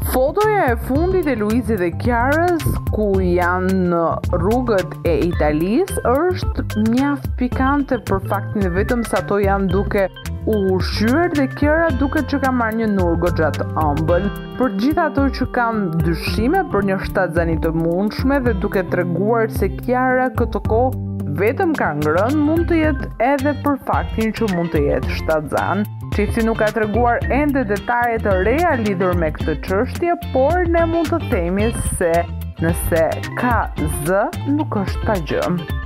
Fotoja e fundit e Luizit dhe Kiarës, ku janë në rrugët e Italisë, është mjaft pikante për faktin e vetëm se ato janë duke u ushqyer dhe Kiara duket që ka marrë një nur goxha të ëmbël. Për gjithë ato që kanë dyshime për një shtatzani të mundshme dhe duke treguar se Kiara këtë kohë vetëm ka ngrënë, mund të jetë edhe për faktin që mund të jetë shtatzan. Çifti nuk ka treguar ende detaje të reja lidhur me këtë çështje, por ne mund të themi se nëse ka zë, nuk është pa gjë.